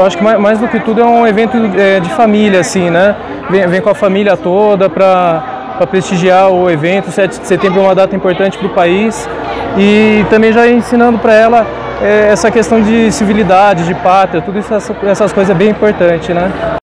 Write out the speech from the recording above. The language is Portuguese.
eu acho que mais do que tudo é um evento de família, assim, né? Vem com a família toda para prestigiar o evento. 7 de setembro é uma data importante para o país e também já ensinando para ela essa questão de civilidade, de pátria, tudo isso, essas coisas é bem importante, né?